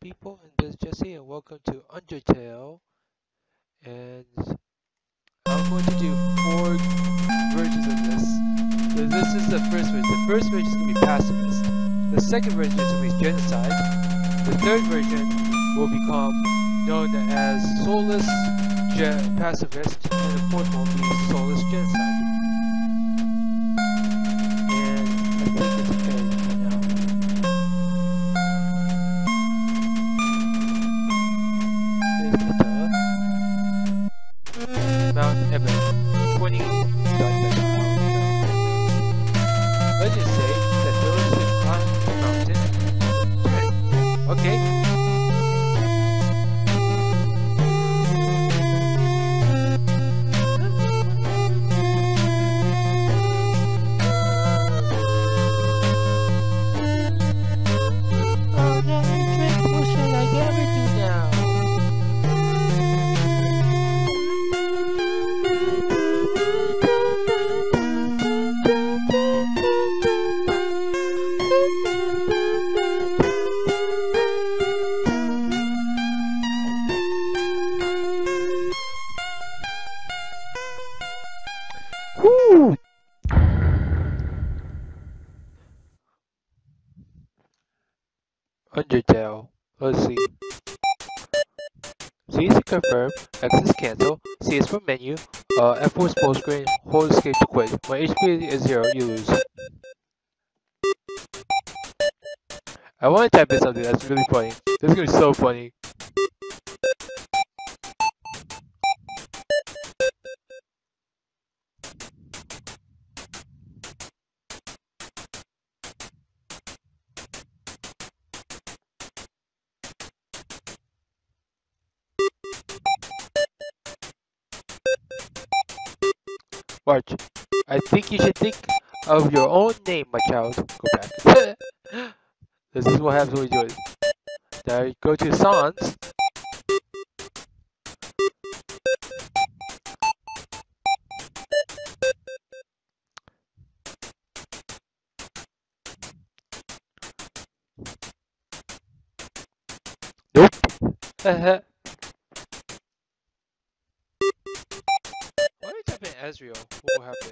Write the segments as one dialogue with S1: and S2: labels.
S1: people, and this is Jesse, and welcome to Undertale. And I'm going to do 4 versions of this. So this is the first version. The first version is going to be Pacifist. The second version is going to be Genocide. The third version will become known as Souless Pacifist, and the fourth one will be Souless Genocide. And I think it's okay right now. Mount Everest, 20. Let's just say that those who climb the mountain turn. Okay. Oh no, Drake, what should I ever do now? Woo! Undertale. Let's see. C is to confirm, X is cancel, C is for menu, F4 is full screen, hold escape to quit. When HP is 0, you lose. I want to type in something that's really funny. This is going to be so funny. Watch. I think you should think of your own name, my child. Go back. This is what happens when we do it. Now you go to songs. Nope. Why do you type in Ezreal? What will happen?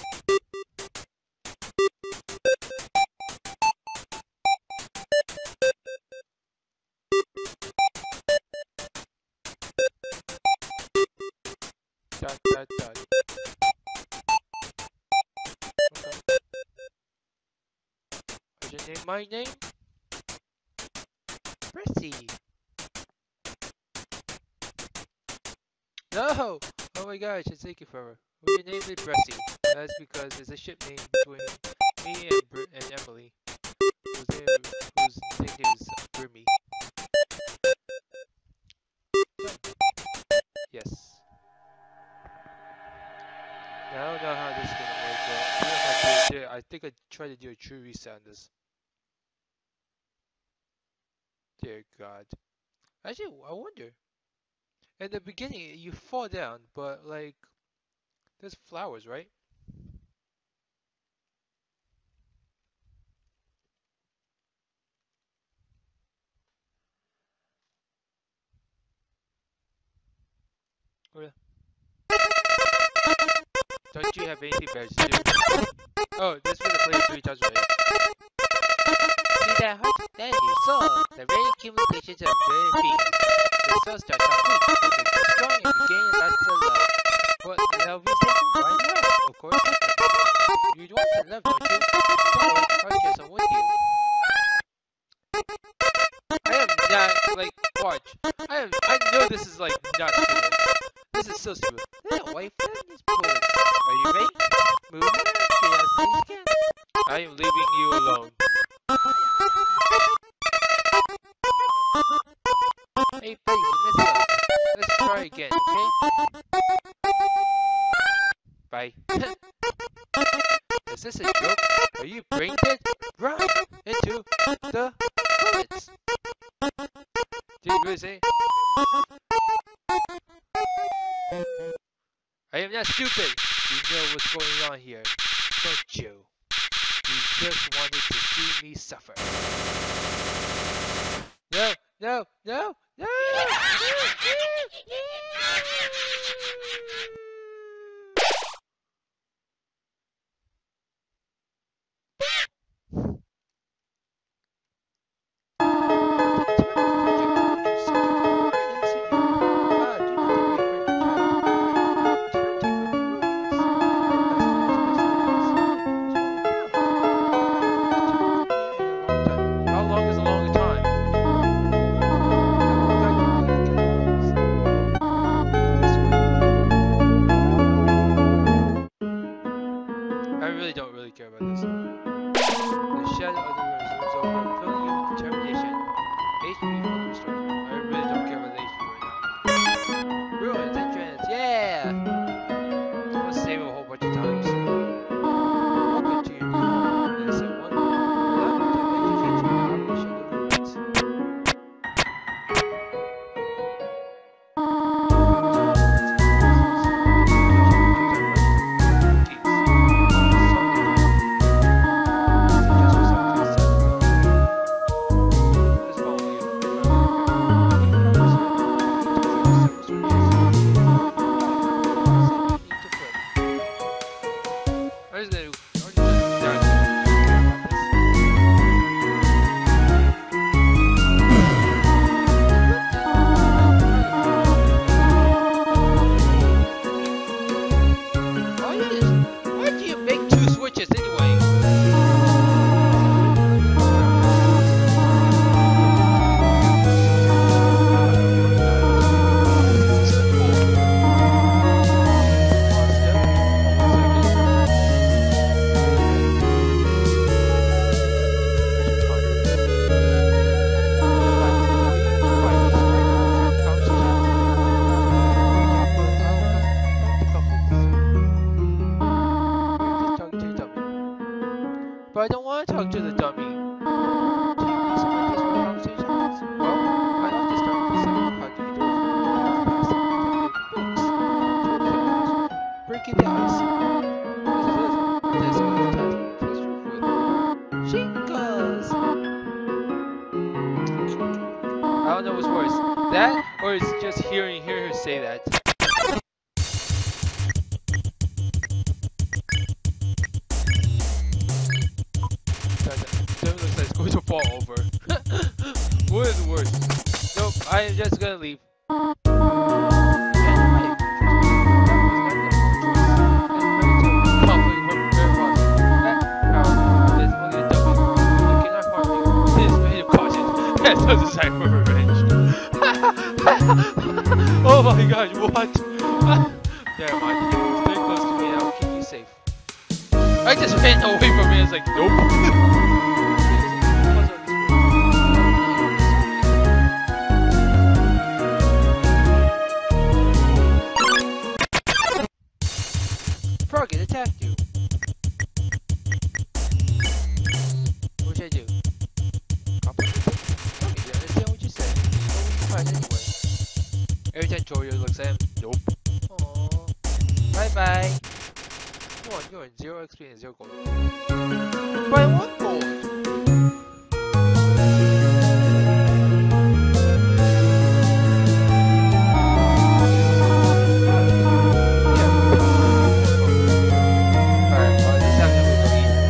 S1: Dot. Okay. Is your name my name? Prissy. No! Oh my gosh, it's taking forever. We named it Bressy. That's because it's a ship name between me and Emily, whose nickname is Grimmy. Yes. Now I don't know how this is gonna work, but I think I tried to do a true reset on this. Dear God. Actually, I wonder. In the beginning, you fall down, but like, there's flowers, right? Oh yeah. Don't you have anything better to do? Oh, this was the player 3 times already. See that heart? That is your soul. The rare accumulations of rare beings. The soul starts off weak, but they get strong and regain lots of love. What love is taken? Why love? Of course. You want to love, don't you? Don't worry, I'll share some with you. I am not, like, watch. I know this is, like, not stupid. This is so stupid. Little wife, these bullets. Are you ready? Move on. I am leaving you alone. Hey, buddy, you messed up. Let's try again, okay? Bye. Is this a joke? Are you brain dead? Run into the bullets. Did you really say? I am not stupid. You know what's going on here, don't you? You just wanted to see me suffer. Well, No, no, no! How long is a long time? I really don't really care about this. The shadow of the rose is over, filling you with determination. HP fully restored. I really don't care about the HP right now. Ruins, entrance, yeah! I want to save it a whole bunch of times. Welcome to your new home, innocent one. Allow me to educate you on the operation of the ruins. Why do you make two switches anyway? But I don't want to talk to the dummy. Do you need some ideas for conversation? Well, I'd like to start with the second part. Do you do it fast and books? Breaking the ice. This is the taste for food. Shingles! I don't know what's worse. That or it's just hearing her say that. Looks like it's going to fall over. What is worse? Nope, I am just gonna leave. Oh my god, what? Never mind. Stay close to me and I'll keep you safe. I just ran away from it. It's like, nope. Frog, it attacked you. What should I do? Okay, you understand what you said. But we anyway. Every time Jorio looks at him, nope. Aww. Bye bye. Come on, you're in 0 XP and 0 gold. But I want gold! Alright, well, this time we go eat.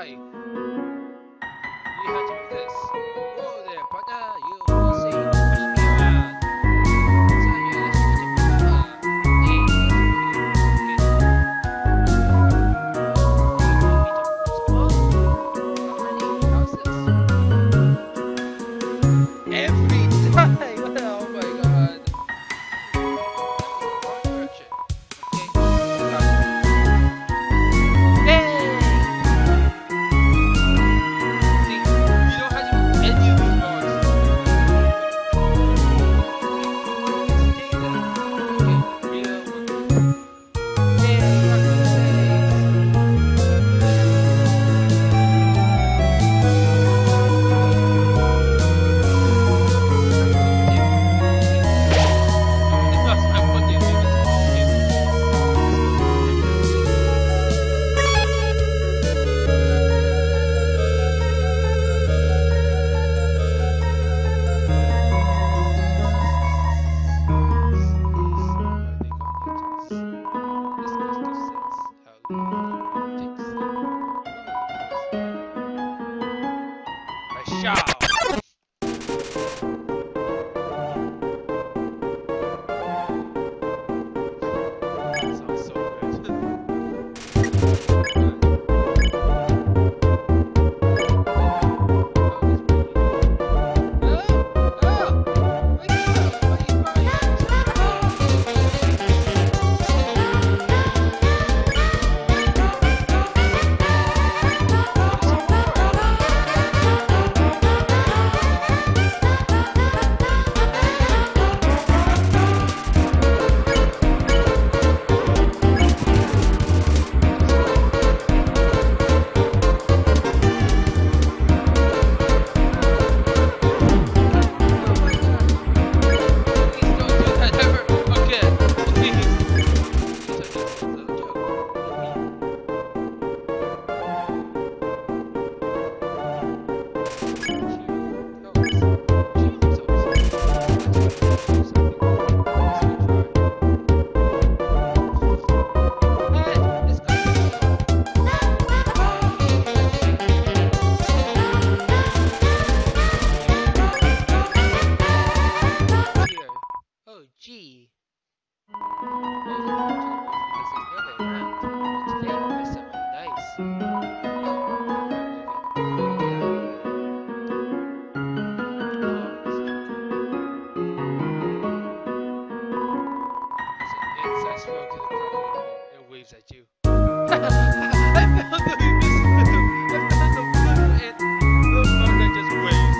S1: die. You have to do this. Whoa there, partner. You will see. Push me around. So you actually get to move up. Hey, every time! Oh my god! Wrong direction. Okay, got it. Hey! See, you don't have to move any of these bars. Stay there. Okay, real one. Hey, rock the Shao! Sounds so good. Gee. It waves at you. I found the missing middle. I found the blue and the one that just waves.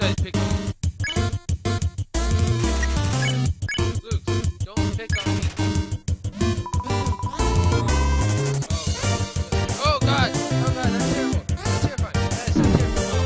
S1: Good, pick on me. Luke, don't pick on me. Oh God! Oh God, that's terrible. That's terrifying. That is so terrifying.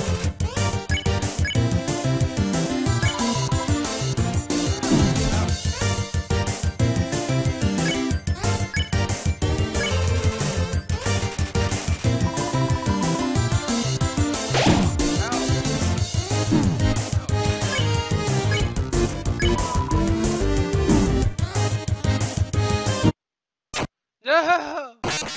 S1: No!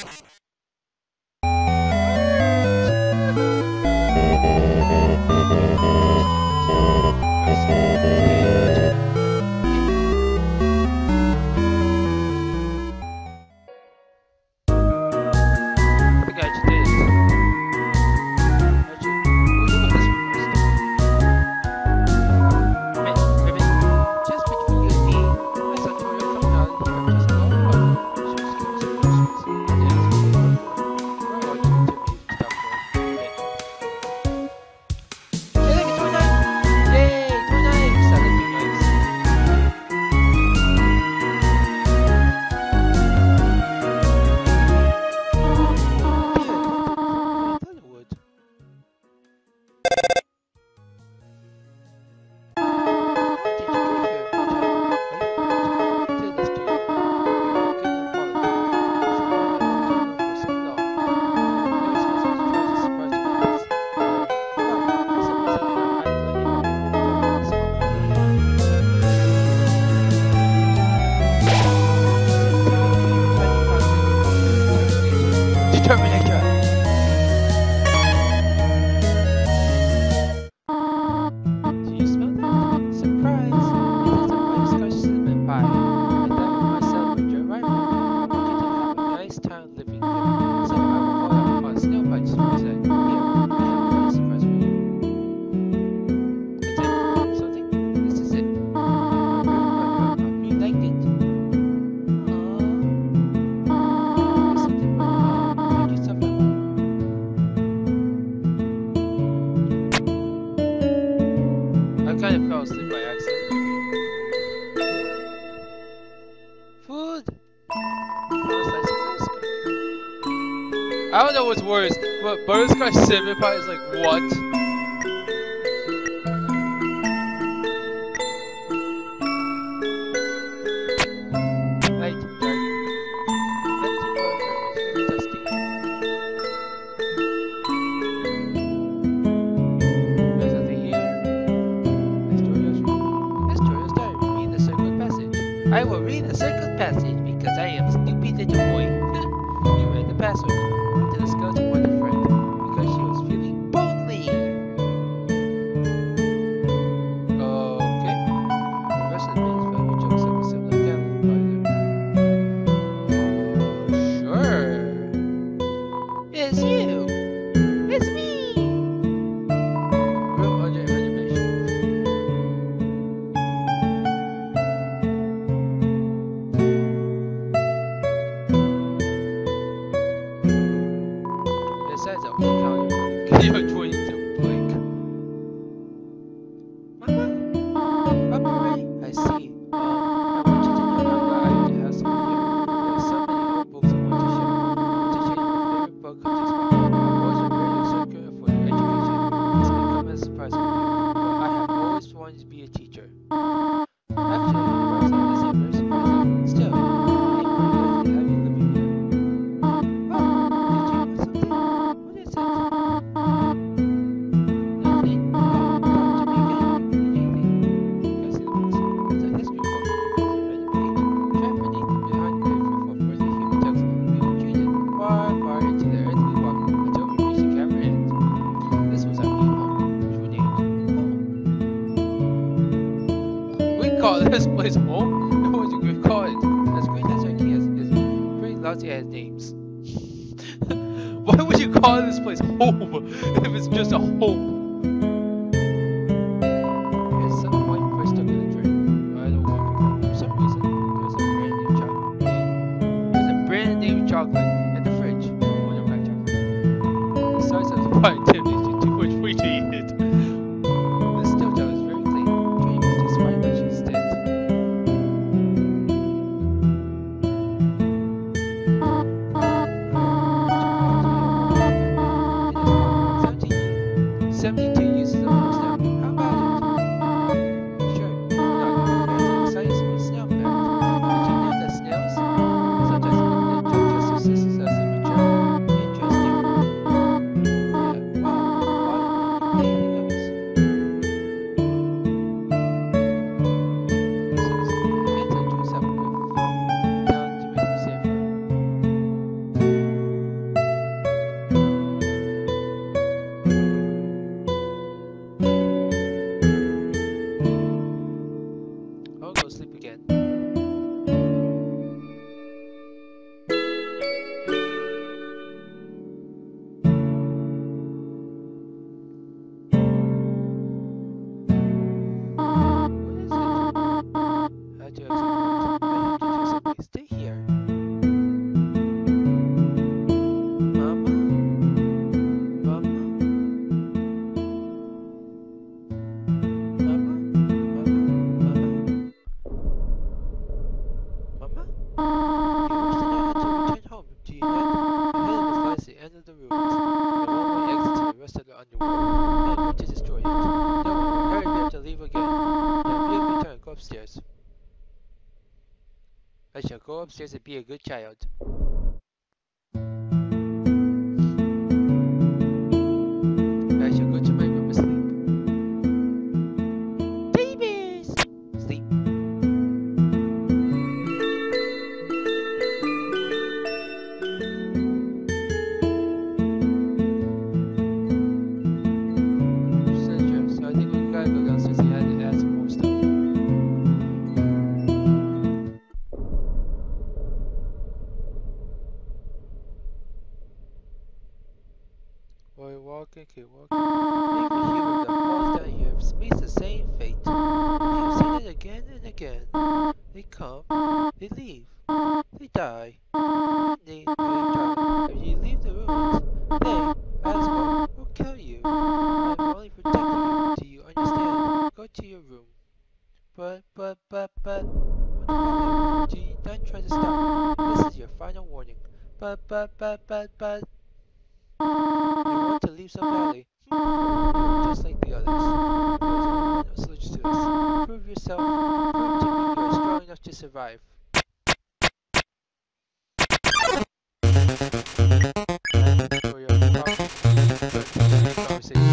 S1: I think I just did it. Actually, we'll do this one first. Ribbon, just between you and me, I saw Toyo coming out here just a while ago. She was giving some questions. I did ask her what for. Or I want you to stop for a bit. Hey, look, a toy knife! Yay, toy knives! I like toy knives. I thought it would. Terminator! Do you smell that? Surprise! It is a butterscotch cinnamon pie. I thought myself with your rifle. I want you to have a nice time living here. So I will hold up my snow bunch and said, here, I have a surprise for you. It's it. Something? This is it. You liked it. There's something wrong. Make yourself at home. I kind of fell asleep by accident. Food. I don't know what's worse, but butterscotch cinnamon pie is like what? Light, dark, empty water, dusty. There's nothing here. Astoria's diary. Read the circled passage. I will read the circled passage because I am a stupid little boy. You read the passage. Went to the skeleton with a friend because she was feeling lonely. Okay. The rest of the minutes filled with jokes of a similar family party. Sure. It's you. It's me. Room under reservation. Besides a whole counter, you enjoy it to blink. Mama? Up already? I see. I want you to know how glad I am to have someone here. There are so many old books I want to share. I want to share your favorite book of this one. I was a very circular for your education. This may come as a surprise for you, but I have always wanted to be a teacher. Actually, first I was very surprising. Still, I'm very glad to have you living here. Oh, did you want something? What is it? Nothing? Oh, talk to me again. Anything? Can I see the books? It's a history book. There's a red page. Trapped beneath and behind the curve for further human text. We retreated far, far into the earth we walked until we reached the cavern end. This was our new home, which we named Home. We call this place home? What would you call it? As great as our king is pretty lousy at names. Why would you call this place home if it's just a home? At some point, we're stuck in a dream. I don't know. For some reason, there's a brand new chocolate in the fridge. Wonder black chocolate. The size of the pie activities is too much for you to eat it. uses the force now. How about it? Sure, why not? There's an exciting small snail fact. Did you know that snails, such as justices as a mature, interesting? Yeah, wow, why don't you anything else? So it's tools have been down to make you safer. I'll go sleep again. What is it? How do I stay here. Mama? Mama? Mama? Mama? You wish to know how to return home, do you not? Ahead of us lies the end of the ruins, the one-way exit to the rest of the underworld. I am going to destroy it. No, hurry, we have to leave again. Now be a good child, go upstairs. I shall go upstairs and be a good child. I shall go to my room and sleep. Babies! Sleep. So I think we gotta go downstairs and add some more stuff. While walking, keep walking. Maybe here with the falls down here have faced the same fate. You've seen it again and again. They come, they leave, they die, they die. If you leave the ruins, they, as well, will kill you. I'm only protecting you. Do you understand? Go to your room. But, do you not try to stop? This is your final warning. But. You want to leave so badly. Just like the others. No solution to us. Prove yourself. Prove to me you are strong enough to survive. For your conversation.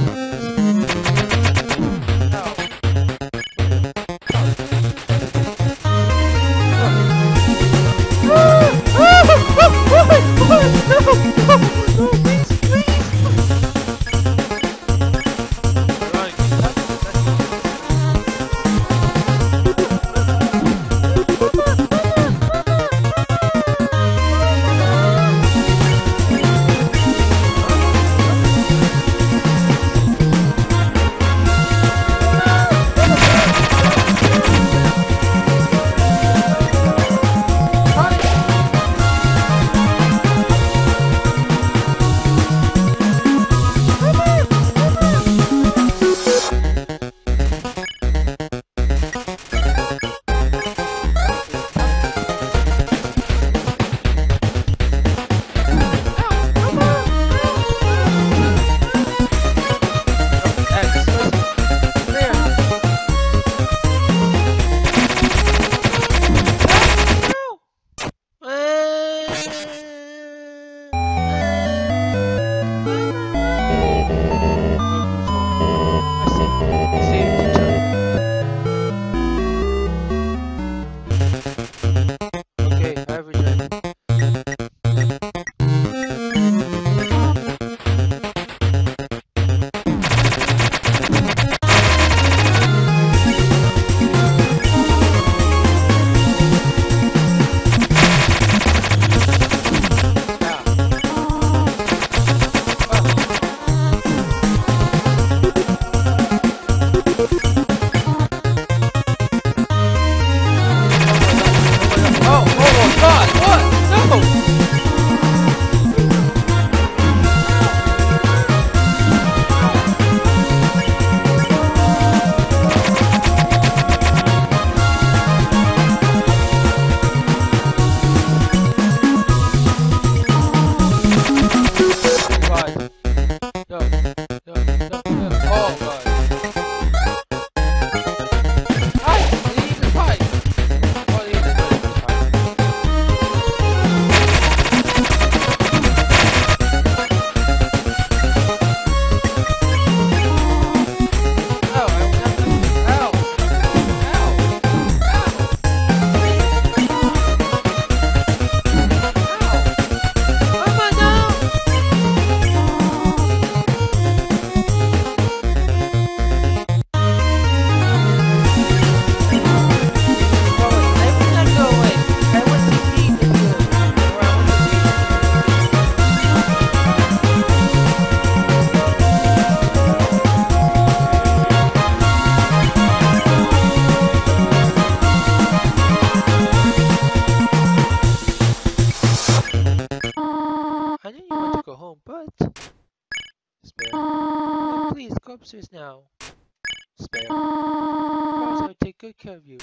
S1: upstairs now. Spare. Promise I'll take good care of you.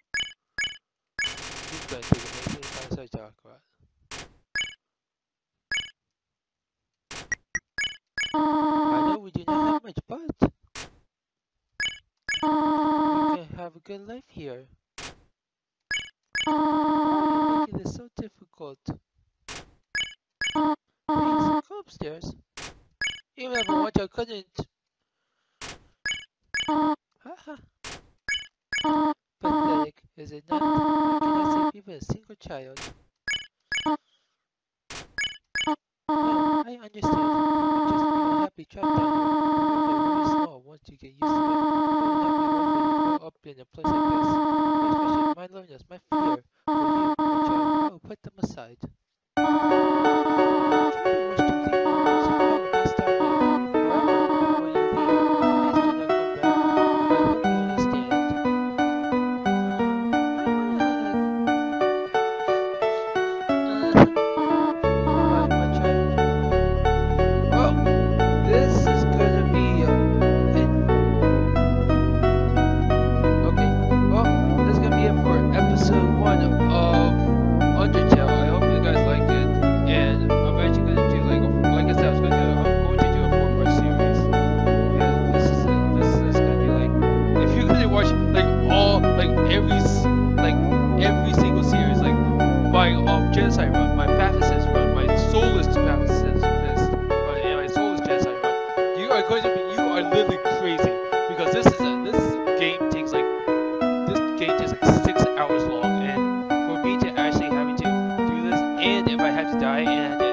S1: He's gonna take a nice little time to talk about. I know we do not have much, but we can have a good life here. Why are you making this so difficult? Please, go upstairs. Even if I want to, I couldn't. Haha. Pathetic, is it not? I cannot save even a single child. No, I understand. You just feel happy trapped down here. The world is very small once you get used to it. It will not be worth it to grow up in a place like this. Especially my loneliness, my fear for you, my child. I will put them aside. I truly wish to leave moments to have a best time now. However, when you leave, please do not come back. I hope you understand. My child. Well, this is gonna be okay. Well, this is gonna be it for episode 1 of Undertale. I hope you guys liked it, and I'm actually gonna do like I said, I'm going to do a 4-part series. And this is gonna be like, if you're gonna watch every single series, like my Genocide run, my Pacifist run, my Souless Pacifist run, and my Souless Genocide run, you are literally crazy, because this game takes like 6 hours long, and for me to actually having to do this, and if I had to die and